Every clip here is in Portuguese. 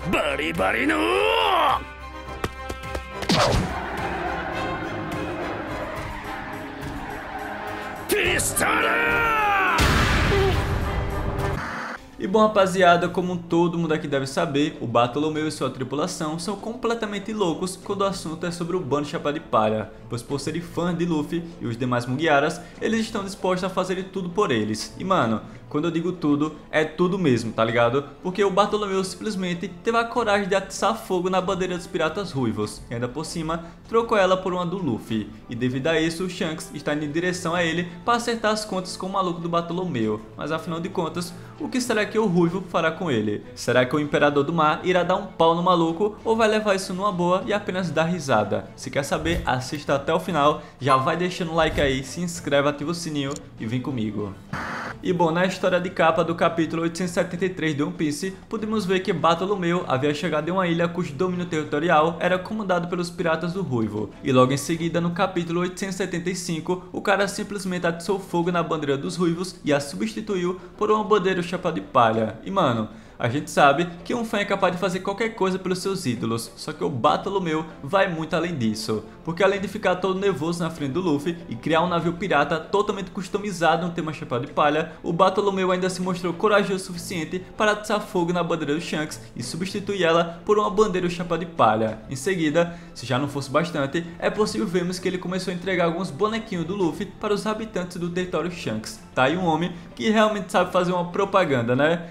バリバリのピストル。 E bom, rapaziada, como todo mundo aqui deve saber, o Bartolomeu e sua tripulação são completamente loucos quando o assunto é sobre o bando Chapéu de Palha, pois por serem fãs de Luffy e os demais Mugiaras, eles estão dispostos a fazer tudo por eles. E mano, quando eu digo tudo, é tudo mesmo, tá ligado? Porque o Bartolomeu simplesmente teve a coragem de atiçar fogo na bandeira dos Piratas Ruivos, e ainda por cima, trocou ela por uma do Luffy. E devido a isso, o Shanks está indo em direção a ele para acertar as contas com o maluco do Bartolomeu. Mas afinal de contas, o que será que o Ruivo fará com ele? Será que o Imperador do Mar irá dar um pau no maluco ou vai levar isso numa boa e apenas dar risada? Se quer saber, assista até o final, já vai deixando o like aí, se inscreve, ativa o sininho e vem comigo. E bom, na história de capa do capítulo 873 de One Piece, podemos ver que Bartolomeu havia chegado em uma ilha cujo domínio territorial era comandado pelos Piratas do Ruivo. E logo em seguida, no capítulo 875, o cara simplesmente atiçou fogo na bandeira dos Ruivos e a substituiu por uma bandeira do Chapéu de Palha. E mano, a gente sabe que um fã é capaz de fazer qualquer coisa pelos seus ídolos, só que o Bartolomeu vai muito além disso. Porque além de ficar todo nervoso na frente do Luffy e criar um navio pirata totalmente customizado no tema Chapéu de Palha, o Bartolomeu ainda se mostrou corajoso o suficiente para atiçar fogo na bandeira do Shanks e substituir ela por uma bandeira do Chapéu de Palha. Em seguida, se já não fosse bastante, é possível vermos que ele começou a entregar alguns bonequinhos do Luffy para os habitantes do território Shanks. Tá aí um homem que realmente sabe fazer uma propaganda, né?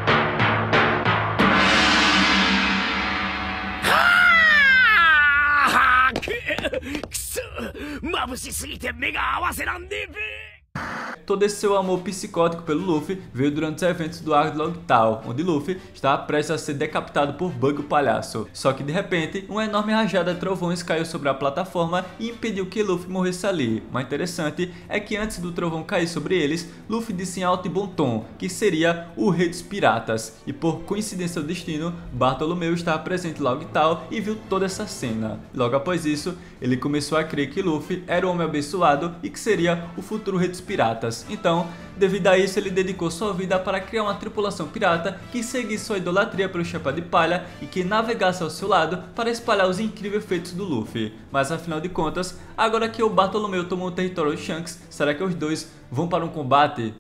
くそ眩しすぎて目が合わせらんねえべ。 Todo esse seu amor psicótico pelo Luffy veio durante os eventos do arco de Logtown, onde Luffy estava prestes a ser decapitado por Bug o Palhaço. Só que de repente, uma enorme rajada de trovões caiu sobre a plataforma e impediu que Luffy morresse ali. Mas interessante é que antes do trovão cair sobre eles, Luffy disse em alto e bom tom que seria o rei dos piratas. E por coincidência do destino, Bartolomeu estava presente em Logtown e viu toda essa cena. Logo após isso, ele começou a crer que Luffy era o homem abençoado e que seria o futuro rei dos piratas. Então, devido a isso, ele dedicou sua vida para criar uma tripulação pirata que seguisse sua idolatria pelo Chapéu de Palha e que navegasse ao seu lado para espalhar os incríveis feitos do Luffy. Mas afinal de contas, agora que o Bartolomeu tomou o território do Shanks, será que os dois vão para um combate?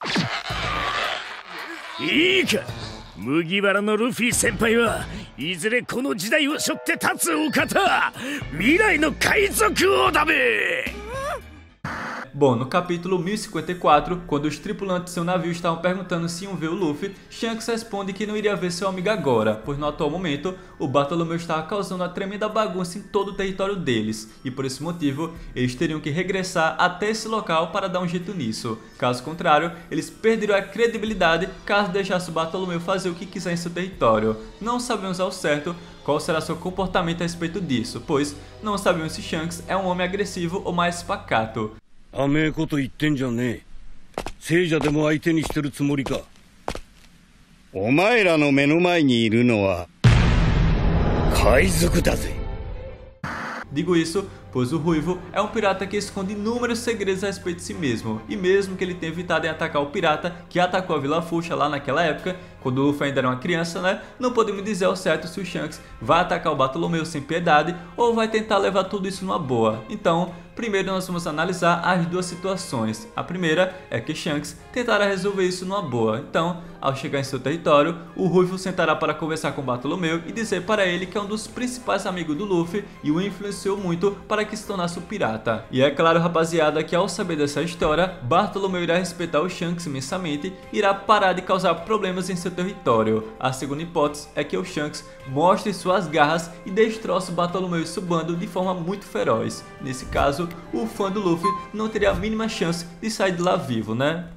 いいか麦わらのルフィ先輩はいずれこの時代を背負って立つお方未来の海賊王だべ。 Bom, no capítulo 1054, quando os tripulantes de seu navio estavam perguntando se iam ver o Luffy, Shanks responde que não iria ver seu amigo agora, pois no atual momento, o Bartolomeu estava causando uma tremenda bagunça em todo o território deles, e por esse motivo, eles teriam que regressar até esse local para dar um jeito nisso. Caso contrário, eles perderiam a credibilidade caso deixasse o Bartolomeu fazer o que quiser em seu território. Não sabemos ao certo qual será seu comportamento a respeito disso, pois não sabemos se Shanks é um homem agressivo ou mais pacato. 甘えこと言ってんじゃねえ。聖者でも相手にしてるつもりか。お前らの目の前にいるのは海賊だぜ。 Digo isso pois o Ruivo é um pirata que esconde inúmeros segredos a respeito de si mesmo, e mesmo que ele tenha evitado em atacar o pirata que atacou a Vila Fuxa lá naquela época, quando o Luffy ainda era uma criança, né, não podemos dizer ao certo se o Shanks vai atacar o Bartolomeu sem piedade ou vai tentar levar tudo isso numa boa. Então, primeiro nós vamos analisar as duas situações. A primeira é que Shanks tentará resolver isso numa boa. Então, ao chegar em seu território, o Ruivo sentará para conversar com Bartolomeu e dizer para ele que é um dos principais amigos do Luffy e o influenciou muito para que se tornasse um pirata. E é claro, rapaziada, que ao saber dessa história, Bartolomeu irá respeitar o Shanks imensamente e irá parar de causar problemas em seu território. A segunda hipótese é que o Shanks mostre suas garras e destroce Bartolomeu e seu bando de forma muito feroz. Nesse caso, o fã do Luffy não teria a mínima chance de sair de lá vivo, né?